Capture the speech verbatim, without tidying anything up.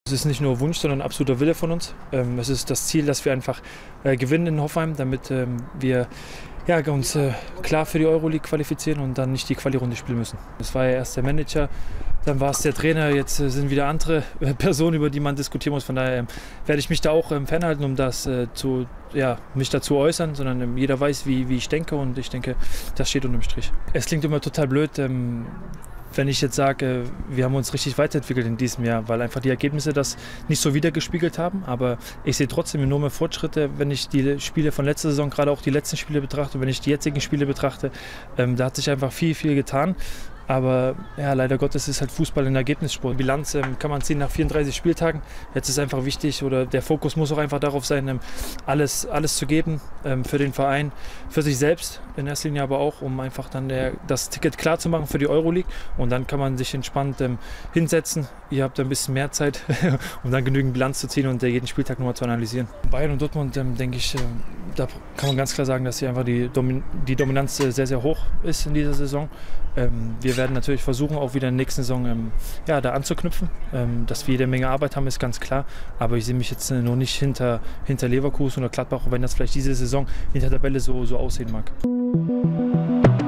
Es ist nicht nur Wunsch, sondern ein absoluter Wille von uns. Ähm, es ist das Ziel, dass wir einfach äh, gewinnen in Hoffenheim, damit ähm, wir ja, uns äh, klar für die Euroleague qualifizieren und dann nicht die Quali-Runde spielen müssen. Das war ja erst der Manager, dann war es der Trainer, jetzt äh, sind wieder andere äh, Personen, über die man diskutieren muss. Von daher äh, werde ich mich da auch ähm, fernhalten, um das äh, zu, ja, mich dazu äußern, sondern ähm, jeder weiß, wie, wie ich denke, und ich denke, das steht unterm Strich. Es klingt immer total blöd, ähm, wenn ich jetzt sage, wir haben uns richtig weiterentwickelt in diesem Jahr, weil einfach die Ergebnisse das nicht so wiedergespiegelt haben. Aber ich sehe trotzdem enorme Fortschritte, wenn ich die Spiele von letzter Saison, gerade auch die letzten Spiele betrachte, wenn ich die jetzigen Spiele betrachte. Ähm, da hat sich einfach viel, viel getan. Aber ja, leider Gottes ist halt Fußball ein Ergebnissport. Bilanz ähm, kann man ziehen nach vierunddreißig Spieltagen. Jetzt ist einfach wichtig, oder der Fokus muss auch einfach darauf sein, ähm, alles, alles zu geben ähm, für den Verein, für sich selbst in erster Linie, aber auch, um einfach dann der, das Ticket klar zu machen für die Euroleague. Und dann kann man sich entspannt ähm, hinsetzen. Ihr habt ein bisschen mehr Zeit, um dann genügend Bilanz zu ziehen und äh, jeden Spieltag nochmal zu analysieren. Bayern und Dortmund, ähm, denke ich, äh, da kann man ganz klar sagen, dass hier einfach die, Domin die Dominanz äh, sehr, sehr hoch ist in dieser Saison. Ähm, wir werden natürlich versuchen, auch wieder in der nächsten Saison ähm, ja, da anzuknüpfen. Ähm, dass wir jede Menge Arbeit haben, ist ganz klar. Aber ich sehe mich jetzt äh, noch nicht hinter, hinter Leverkusen oder Gladbach, wenn das vielleicht diese Saison in der Tabelle so, so aussehen mag.